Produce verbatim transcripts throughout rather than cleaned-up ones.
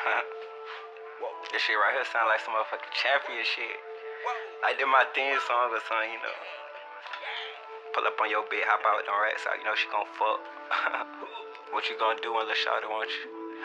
This shit right here sound like some motherfucking champion shit. Like did my theme song or something, you know. Pull up on your bed, hop out with them racks out, you know she gon' fuck. What you gonna do when Lil Shawty want you?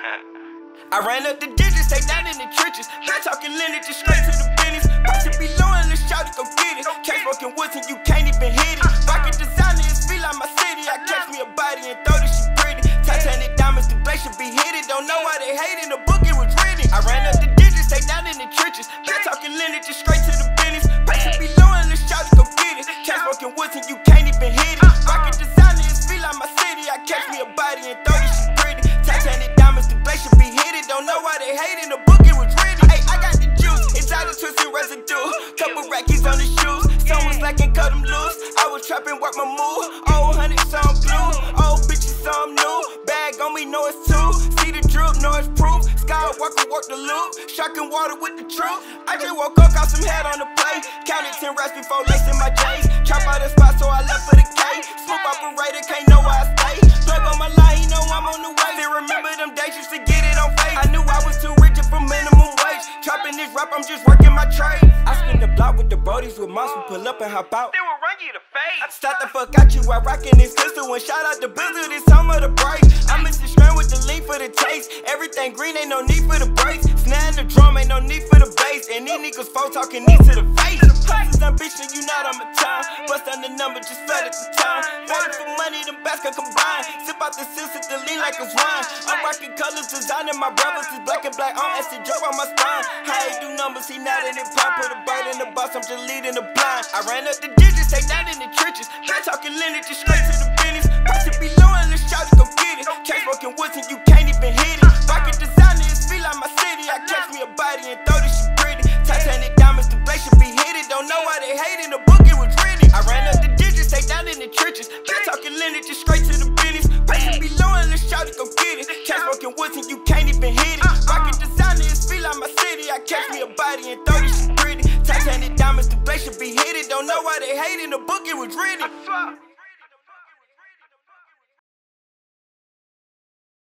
I ran up the digits, stay down in the trenches. Not talking lineage, just straight to the business. Price it be low and Lil Shawty go get it. Cash broken woods and you can't even hit it. Rocket designer is feel like my city. I catch me a body and throw this shit pretty. Titanic diamonds, the blade should be hit it. Don't know why they hate in the book, it was written. I ran up the digits, stay down in the trenches. Not talking lineage, just straight to the business. Price it be low and Lil Shawty go get it. Cash broken woods and you can't even hit it. Rocket designer is feel like my city. I catch me a body and throw this shit pretty. Titanic diamonds, the blade should be hit it. Don't know why they hate in the book, it was written. Hey, I got the juice, it's out of twisted residue. Couple rackies on the shoes, some was slacking, cut them loose. I was trapping, work my move. Old hundred, some blue. Old bitches, some new. Bag on me, know it's two. See the drip, know it's proof. Skywalker, walk the loop. Sharking water with the truth. I just woke up, got some head on the plate. Counted ten racks before lacing my J's. Chop out the spot, so I left for the K. Swoop operator, can't know where I stay. Plug on my line, he know I'm on the way. They remember them days, used to get it on face. I knew I was too rigid for minimum wage. Chopping this rap, I'm just working my trade. I spin the block with the brodies with moms who pull up and hop out. They will run you to face. Stop the fuck out you while rocking this pistol and shout out the Bizzle, this time of the break. I'm mixing strand with the lean for the taste. Everything green, ain't no need for the brakes. Snare in the drum, ain't no need for the bass. And these niggas phone talking knee to the face. Hustler's ambition, you not on my time. Bust down the number, just flood at the time. Falling for money, them bats can combine. Sip out the seal, sip the lean like it's wine. I'm rocking colors, designing my brothers is black and black on acid drop on my spine. How he do numbers, he not in it prime. Put a bird in the box, I'm just leading the blind. I ran up the digits, stay down in the trenches. Not talking lineage, just straight to the business. Price it be low and Lil Shawty go get it. Cash broken woods and you can't even hit it. Rocket designer is feel like my city. I catch me a body and throw this shit pretty. Titanic diamonds, the blade should be hit it. Don't know why they hate in the book, it was written. I ran up the digits, stay down in the trenches. Not talking lineage, just straight to the business. Price it be low and Lil Shawty go get it. Cash broken woods and you can't even hit it. Rocket designer is feel like my city. I catch me a body and throw this shit pretty. Titanic diamonds, the blade should be hit it. Don't know why they hate in the book, it was written.